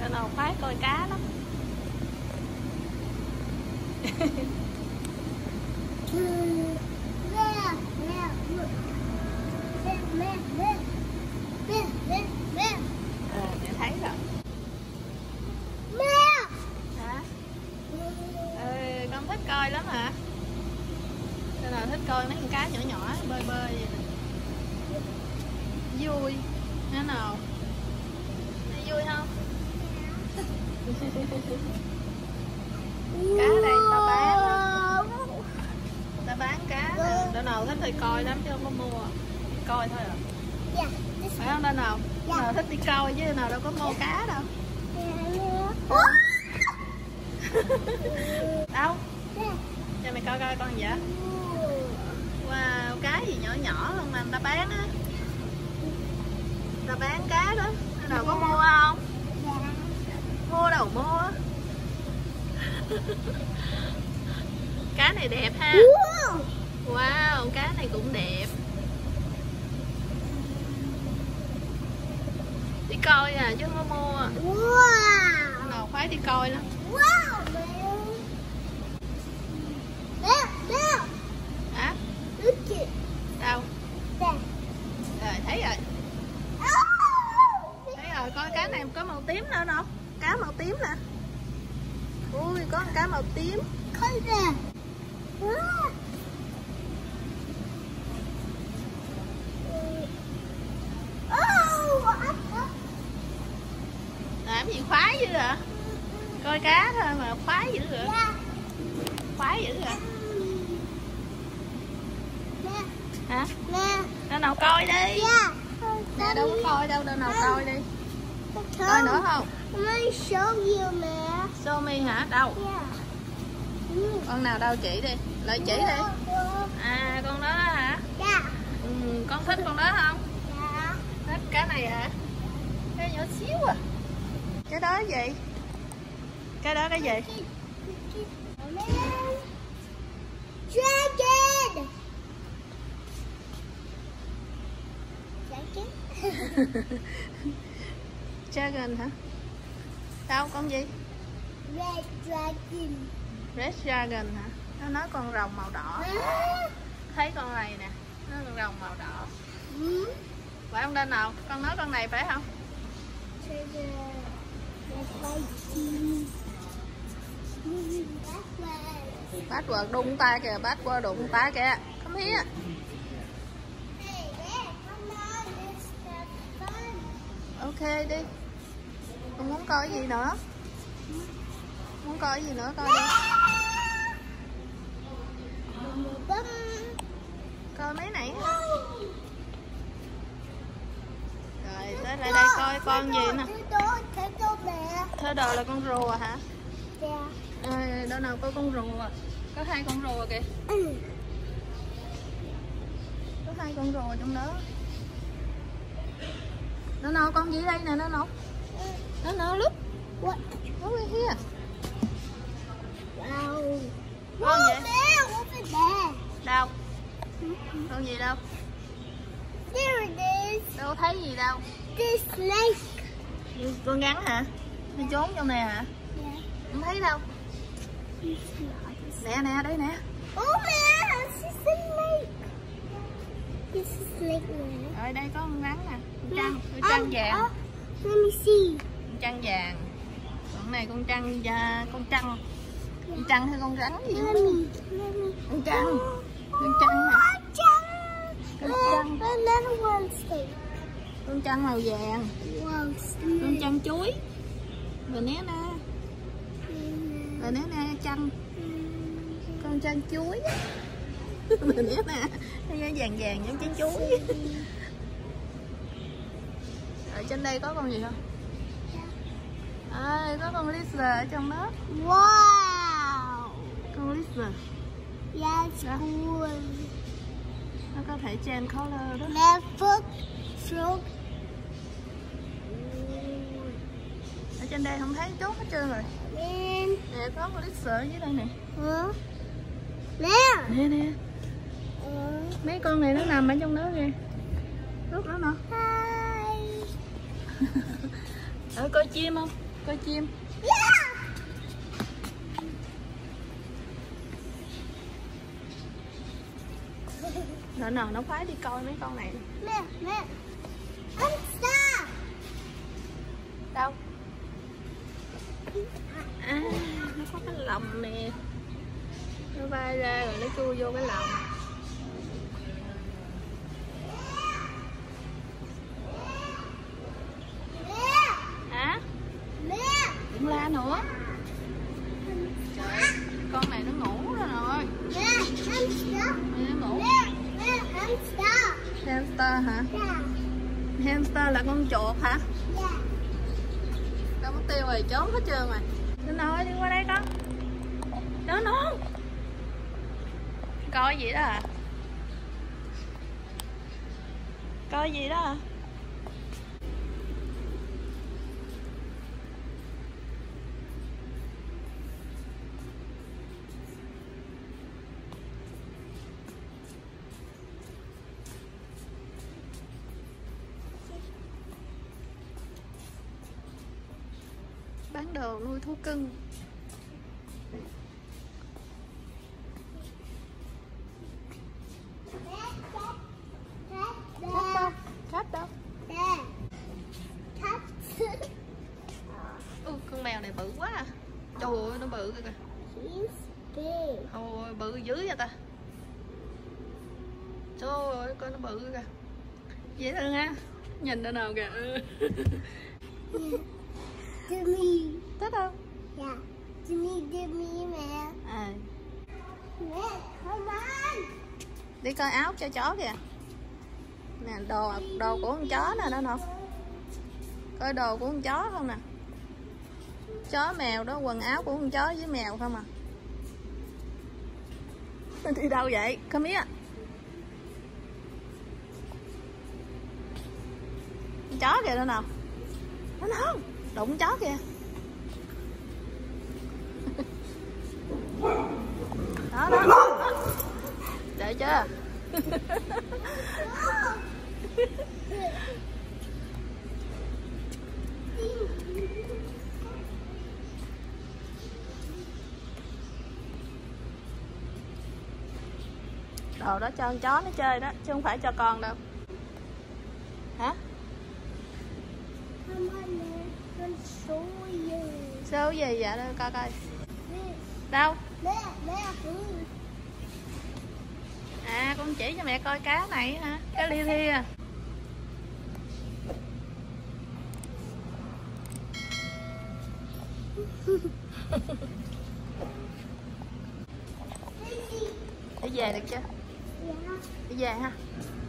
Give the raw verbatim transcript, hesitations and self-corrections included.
Cho nào khoái coi cá lắm. Ờ, chị thấy rồi. Hả? Ừ, con thích coi lắm hả? Cho nào thích coi mấy con cá nhỏ nhỏ bơi bơi vậy nè. Vui. Thế nào? Thấy vui không? Cá đây ta bán lắm. Ta bán cá nè. Đứa nào thích thì coi lắm chứ không có mua. Đi coi thôi à. Phải không đứa nào? Đứa nào thích đi coi chứ đứa nào đâu có mua cá đâu. Đâu? Cho mày coi coi con gì vậy? Wow, cá gì nhỏ nhỏ luôn mà người ta bán á. Người ta bán cá đó. Đứa nào có mua không? Mua đâu mua. Cá này đẹp ha. Wow, cá này cũng đẹp. Đi coi à chứ không có mua. Wow. Nào khoái đi coi lắm. Wow. Hả? Đâu? Rồi thấy rồi. Thấy rồi, coi cá này có màu tím nữa không? Cá màu tím nè. Ui, có con cá màu tím. Coi nè. Làm gì khoái dữ hả? Coi cá thôi mà khoái dữ hả? Khoái dữ hả? Hả? Đâu nào coi đi. Nè đâu có coi đâu, đâu nào coi đi. Coi nữa không? Show you, mẹ. Show me hả? Đâu? Con nào đâu chỉ đi. Lại chỉ đi. À con đó hả? Dạ. Ừ, con thích con đó không? Dạ. Thích cái này hả? Cái nhỏ xíu à. Cái đó gì? Cái đó cái gì? Dragon. Dragon hả? Đâu con gì? Red dragon. Red dragon hả? Nó nói con rồng màu đỏ. Thấy con này nè, nó con rồng màu đỏ. Ừ. Phải không Đinh nào? Con nói con này phải không? Bát quờ đụng tay kìa, bát quờ đụng tay kìa. Come here. Ok đi. Con muốn coi gì nữa? Muốn coi gì nữa coi đi. Coi mấy nãy. Rồi tới lại đây coi con gì nè. Thế đồ là con rùa hả? Dạ. À, đâu nào có con rùa. Có hai con rùa kìa. Ừ. Có hai con rùa trong đó. Nó nào con gì đây nè, nó nào. Nó nào lúc. What? Over here. Wow. Con gì? There, over there. Đâu? Con gì đâu? There it is. Đâu thấy gì đâu. This snake. Con rắn hả? Đi trốn trong này hả? Yeah. Không thấy đâu. Nè nè, đây nè. Oh man, this is a snake. This is a snake man. Rồi đây có con rắn nè. Con trăng, con trăng vàng. Uh, let me see. Con trăng vàng. Con này con trăng da, con trăng. Con trăng hay con rắn gì Let đó. me, let me. Con trăng. Con trăng nè. Con trăng. Another one snake. Con trăng màu vàng. Wow, snake. Con trăng chuối. Banana. Banana trăng. Con trăng chuối. Banana. Nó vàng vàng giống trái chuối. Ở trên đây có con gì không? À, có con lizard ở trong đó. Wow. Con lizard. Yeah, it's Đó. cool. Nó có thể change color đó. Left frog. Ở trên đây không thấy chốt hết trơn rồi. Man. Nè có con lizard dưới đây nè. Huh? There. Nè nè. Uh, Mấy con này nó nằm ở trong đó kìa. Rút nó nè. hi. Ở coi chim không? Coi chim. Yeah. Rồi nào nó khoái đi coi mấy con này. Mẹ, mẹ. Hamster. Đâu? À, nó có cái lồng nè. Nó bay ra rồi nó chui vô cái lồng. Mẹ. Hả? Mẹ. Đừng la nữa. Trời, con này nó ngủ rồi rồi. Mẹ, hamster. Nó ngủ. Mẹ, mẹ, hamster. Hamster hả? Yeah. Hamster là con chuột hả? Yeah. Đâu mất tiêu rồi, trốn hết trơn rồi. Nó nói đi qua đây con. Đó nó. Coi gì đó à? Coi gì đó à? Bán đồ nuôi thú cưng. Khách đâu? Ừ, con mèo này bự quá à. Trời ơi, nó bự kìa. Ôi, bự dữ vậy ta. Trời ơi, coi nó bự kìa. Dễ thương ha. Nhìn nó nào kìa. Jimmy. Thích không? Yeah. Jimmy, Jimmy, mẹ. À. Mẹ, come on. Đi coi áo cho chó kìa. Nè, đồ đồ của con chó nè, đó nè. Coi đồ của con chó không nè. Chó mèo đó, quần áo của con chó với mèo không à. Đi đâu vậy? Come here. Con chó kìa đó nào. Nó không, đụng chó kìa. Đó đó, đó. Để chưa? Đồ đó cho con chó nó chơi đó, chứ không phải cho con đâu. Hả? Come on, mẹ. Con show you. Số gì vậy? Đâu coi coi. Mẹ, Đâu? mẹ, mẹ. À, con chỉ cho mẹ coi cá này hả? Cá li thi à. Đi về được chưa? Yeah. Đi về ha.